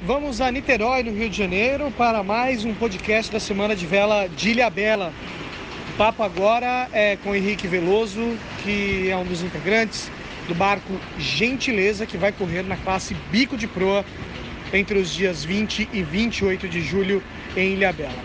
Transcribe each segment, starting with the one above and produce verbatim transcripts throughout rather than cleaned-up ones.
Vamos a Niterói, no Rio de Janeiro, para mais um podcast da Semana de Vela de Ilhabela. O papo agora é com Henrique Veloso, que é um dos integrantes do barco Gentileza, que vai correr na classe Bico de Proa entre os dias vinte e vinte e oito de julho em Ilhabela.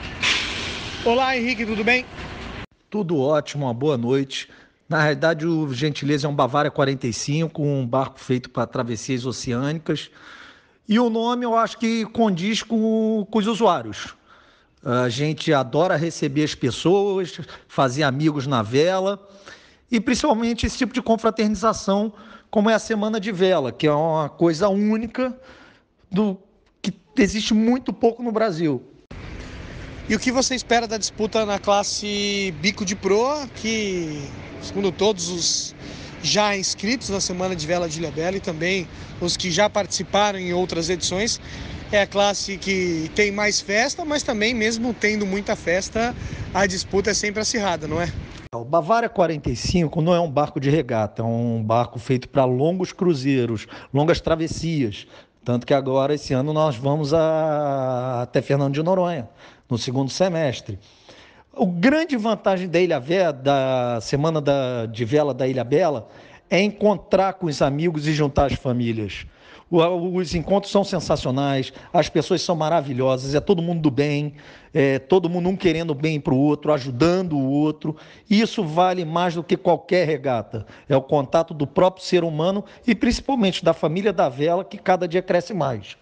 Olá, Henrique, tudo bem? Tudo ótimo, uma boa noite. Na realidade, o Gentileza é um Bavária quarenta e cinco, um barco feito para travessias oceânicas. E o nome eu acho que condiz com, com os usuários. A gente adora receber as pessoas, fazer amigos na vela e principalmente esse tipo de confraternização, como é a Semana de Vela, que é uma coisa única do que existe muito pouco no Brasil. E o que você espera da disputa na classe Bico de Proa, que, segundo todos os já inscritos na Semana de Vela de Ilhabela e também os que já participaram em outras edições, é a classe que tem mais festa, mas também, mesmo tendo muita festa, a disputa é sempre acirrada, não é? O Bavária quarenta e cinco não é um barco de regata, é um barco feito para longos cruzeiros, longas travessias. Tanto que agora, esse ano, nós vamos a... até Fernando de Noronha, no segundo semestre. A grande vantagem da Ilha Vela, da Semana da, de Vela da Ilhabela, é encontrar com os amigos e juntar as famílias. O, os encontros são sensacionais, as pessoas são maravilhosas, é todo mundo do bem, é todo mundo um querendo bem para o outro, ajudando o outro. E isso vale mais do que qualquer regata. É o contato do próprio ser humano e principalmente da família da vela, que cada dia cresce mais.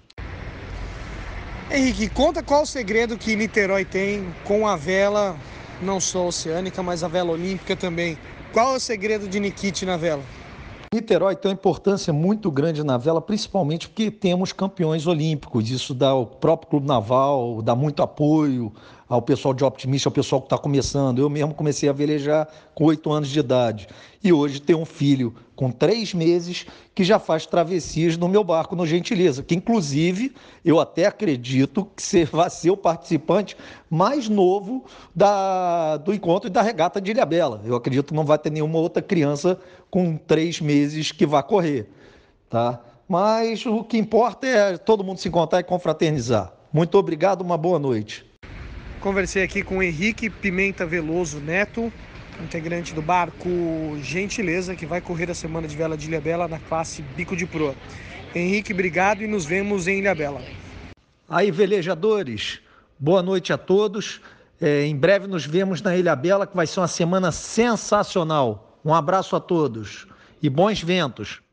Henrique, conta qual o segredo que Niterói tem com a vela, não só oceânica, mas a vela olímpica também. Qual é o segredo de Nikit na vela? Niterói tem uma importância muito grande na vela, principalmente porque temos campeões olímpicos. Isso dá ao próprio Clube Naval, dá muito apoio ao pessoal de Optimista, ao pessoal que está começando. Eu mesmo comecei a velejar com oito anos de idade. E hoje tenho um filho com três meses que já faz travessias no meu barco, no Gentileza, que inclusive eu até acredito que você vai ser o participante mais novo da, do encontro e da regata de Ilhabela. Eu acredito que não vai ter nenhuma outra criança com três meses que vai correr, tá? Mas o que importa é todo mundo se encontrar e confraternizar. Muito obrigado, uma boa noite. Conversei aqui com o Henrique Pimenta Veloso Neto, integrante do barco Gentileza, que vai correr a Semana de Vela de Ilhabela na classe Bico de Proa. Henrique, obrigado e nos vemos em Ilhabela. Aí, velejadores, boa noite a todos. É, em breve nos vemos na Ilhabela, que vai ser uma semana sensacional. Um abraço a todos e bons ventos.